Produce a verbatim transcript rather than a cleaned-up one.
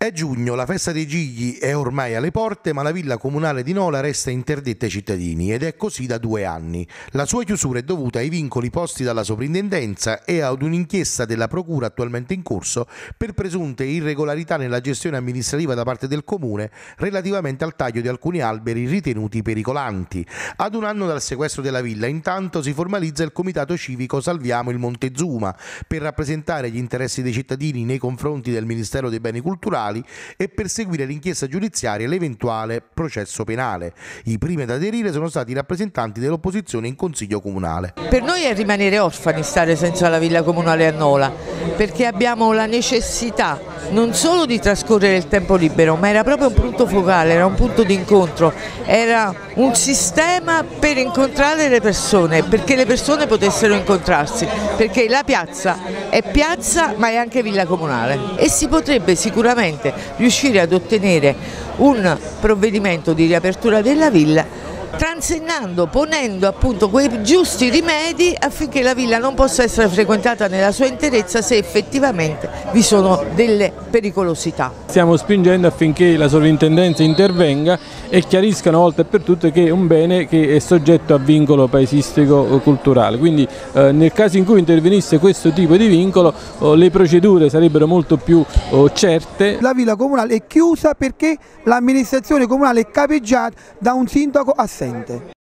È giugno, la festa dei Gigli è ormai alle porte, ma la villa comunale di Nola resta interdetta ai cittadini ed è così da due anni. La sua chiusura è dovuta ai vincoli posti dalla soprintendenza e ad un'inchiesta della procura attualmente in corso per presunte irregolarità nella gestione amministrativa da parte del comune relativamente al taglio di alcuni alberi ritenuti pericolanti. Ad un anno dal sequestro della villa, intanto, si formalizza il comitato civico Salviamo il Montezuma per rappresentare gli interessi dei cittadini nei confronti del Ministero dei Beni Culturali e perseguire l'inchiesta giudiziaria e l'eventuale processo penale. I primi ad aderire sono stati i rappresentanti dell'opposizione in Consiglio Comunale. Per noi è rimanere orfani stare senza la villa comunale a Nola, perché abbiamo la necessità non solo di trascorrere il tempo libero, ma era proprio un punto focale, era un punto di incontro, era un sistema per incontrare le persone, perché le persone potessero incontrarsi, perché la piazza è piazza ma è anche villa comunale e si potrebbe sicuramente riuscire ad ottenere un provvedimento di riapertura della villa transennando, ponendo appunto quei giusti rimedi affinché la villa non possa essere frequentata nella sua interezza se effettivamente vi sono delle pericolosità. Stiamo spingendo affinché la sovrintendenza intervenga e chiarisca una volta per tutte che è un bene che è soggetto a vincolo paesistico-culturale, quindi eh, nel caso in cui intervenisse questo tipo di vincolo oh, le procedure sarebbero molto più oh, certe. La villa comunale è chiusa perché l'amministrazione comunale è capeggiata da un sindaco assente.